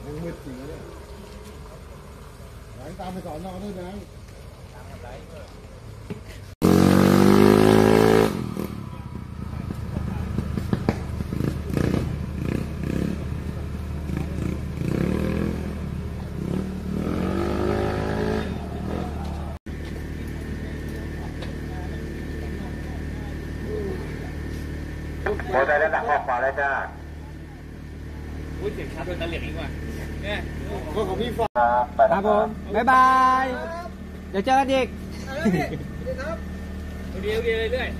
มืดจริงเลยแบงค์ตามไปสอนนอนด้วยแบงค์โมได้แล้วนะข้อความได้จ้าพูดเสียงชัดเป็นตะเหลียงอีกว่าเนี่ยก็ของพี่ฟ้าครับผมบ๊ายบายเดี๋ยวเจอกันอีกเดียวเรื่อย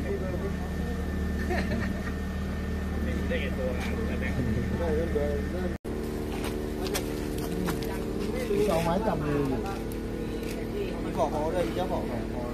ได้เห็นตัวแต่แบงค์เอาไม้จับมือขอเขาเลยเจ้าของ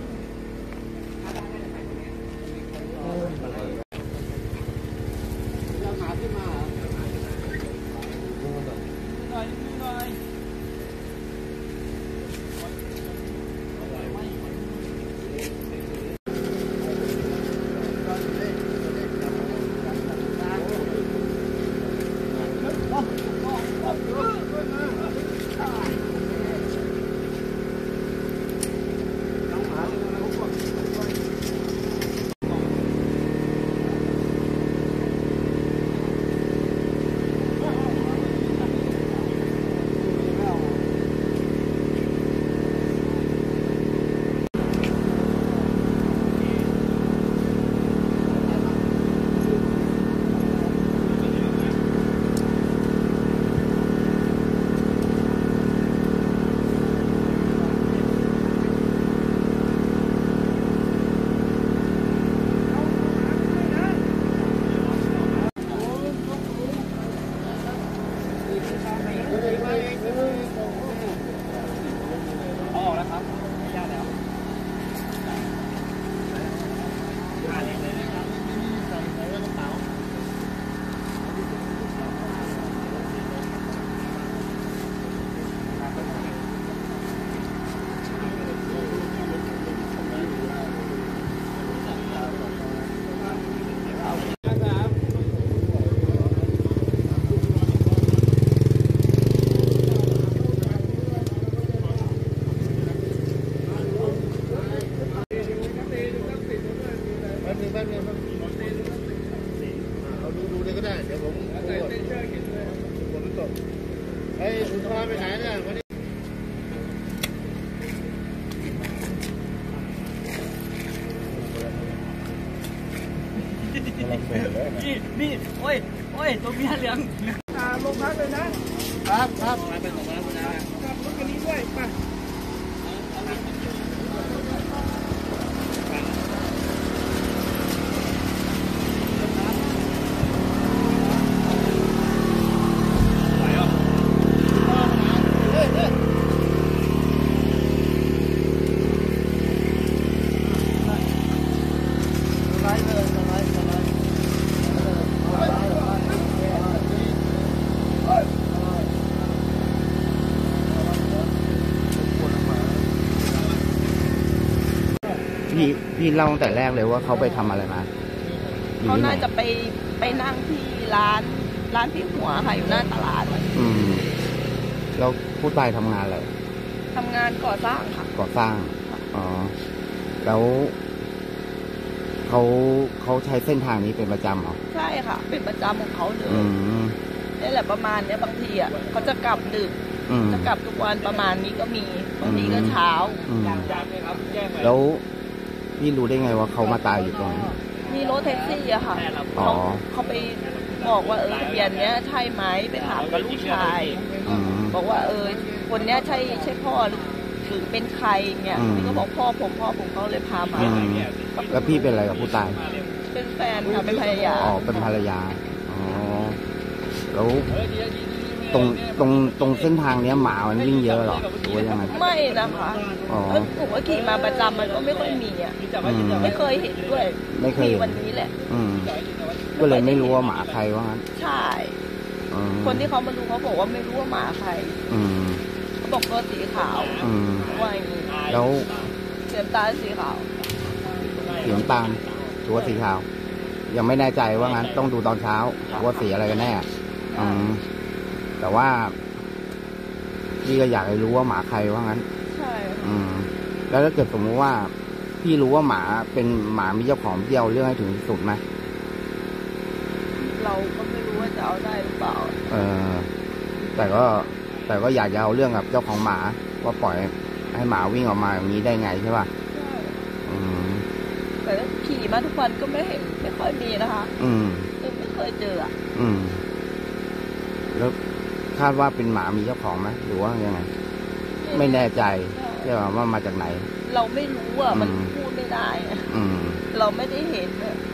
เอาดูเลยก็ได้เดี๋ยวผมไอ้คุณพาไปไหนเนี่ยวันนี้นี่โอ้ยตัวเมียเหลืองลงพักเลยนะครับมาเป็นของเรานะครับรถคันนี้ด้วยไปพี่เล่าตั้งแต่แรกเลยว่าเขาไปทำอะไรมาเขาน่าจะไปนั่งที่ร้านที่หัวค่ะอยู่หน้าตลาดแล้วผู้ตายทำงานอะไรทำงานก่อสร้างค่ะก่อสร้างอ๋อแล้วเขาใช้เส้นทางนี้เป็นประจำเหรอใช่ค่ะเป็นประจำของเขาเลยนี่แหละประมาณนี้บางทีอ่ะเขาจะกลับดึกจะกลับทุกวันประมาณนี้ก็มีบางทีก็เช้าแล้วพี่รู้ได้ไงว่าเขามาตายอยู่ตรงนี้มีรถแท็กซี่อะค่ะเขาไปบอกว่าทะเบียนเนี้ยใช่ไหมไปถามกับลูกชายบอกว่าคนเนี้ยใช่พ่อหรือเป็นใครเนี่ยพี่ก็บอกพ่อผมเขาเลยพามาแล้วพี่เป็นอะไรกับผู้ตายเป็นแฟนค่ะเป็นภรรยาอ๋อเป็นภรรยาอ๋อแล้วตรงเส้นทางเนี้ยหมามันวิ่งเยอะหรอหรือว่ายังไงไม่นะคะผมว่าขี่มาประจำมันก็ไม่ค่อยมีอ่ะไม่เคยเห็นด้วยไม่เคยวันนี้แหละก็เลยไม่รู้ว่าหมาใครว่างั้นใช่คนที่เขามาดูเขาบอกว่าไม่รู้ว่าหมาใครเขาบอกตัวสีขาวว่าอย่างนี้แล้วเสียงตาสีขาวสีน้ำตาลตัวสีขาวยังไม่แน่ใจว่างั้นต้องดูตอนเช้าว่าสีอะไรกันแน่แต่ว่าพี่ก็อยากให้รู้ว่าหมาใครว่างั้นใช่ค่ะแล้วถ้าเกิดสมมติว่าพี่รู้ว่าหมาเป็นหมามีเจ้าของพี่เอาเรื่องให้ถึงที่สุดไหมเราก็ไม่รู้ว่าจะเอาได้หรือเปล่าแต่ก็อยากจะเอาเรื่องกับเจ้าของหมาว่าปล่อยให้หมาวิ่งออกมาอย่างนี้ได้ไงใช่ป่ะใช่อืมแต่ขี่มาทุกวันก็ไม่เห็นไม่ค่อยมีนะคะ ไม่เคยเจออ่ะแล้วคาดว่าเป็นหมามีเจ้าของไหมหรือว่ายังไง ไม่แน่ใจใช่ป่ะว่ามาจากไหนเราไม่รู้อ่ะมันพูดไม่ได้อะเราไม่ได้เห็นอ่ะ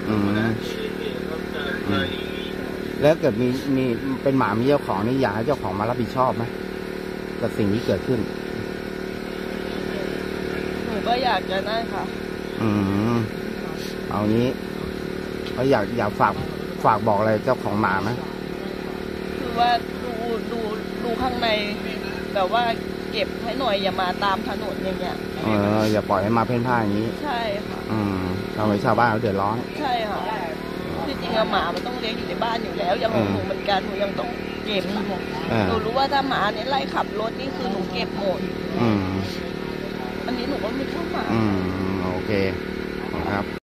แล้วเกิดมีเป็นหมามีเจ้าของนี่อยากให้เจ้าของมารับผิดชอบไหมกับสิ่งที่เกิดขึ้นหนูก็อยากจะนั่นค่ะเอางี้เขาอยากฝากบอกอะไรเจ้าของหมาไหมคือว่าดูข้างในแบบว่าเก็บให้หน่อยอย่ามาตามถนนอย่างเงี้ยอย่าปล่อยให้มาเพ่นพ่านอย่างนี้ใช่ค่ะทำให้ชาวบ้านเขาเดือดร้อนใช่ค่ะที่จริงอะหมามันต้องเลี้ยงอยู่ในบ้านอยู่แล้วอย่างของหนูเหมือนกันหนูยังต้องเก็บหนูรู้ว่าถ้าหมาเนี่ยไล่ขับรถนี่คือหนูเก็บหมดอันนี้หนูก็ไม่ชอบหมาโอเคครับ